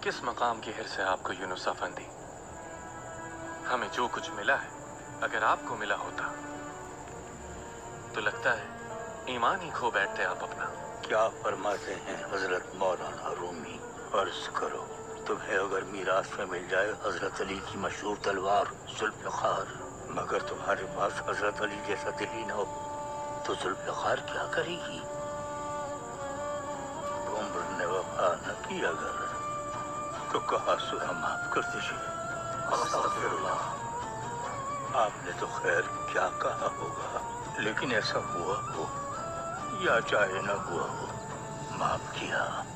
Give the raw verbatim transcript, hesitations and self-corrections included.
किस मकाम की हिर्स है आपको यूनुस अफंदी? हमें जो कुछ मिला है, अगर आपको मिला होता तो लगता है ईमान ही खो बैठते आप अपना। क्या फरमाते हैं हजरत मौलाना रूमी? अर्ज करो, तुम्हें अगर मीरास में मिल जाए हजरत अली की मशहूर तलवार जुल्फ़िकार, मगर तुम्हारे पास हजरत अली जैसा दिल ही न हो, तो जुल्फ़िकार क्या करेगी? उम्र ने वफा न की अगर, तो कहा सुना माफ कर दीजिए। अस्तग़फिरुल्लाह। आपने तो खैर क्या कहा होगा, लेकिन ऐसा हुआ हो या चाहे न हुआ हो, माफ किया।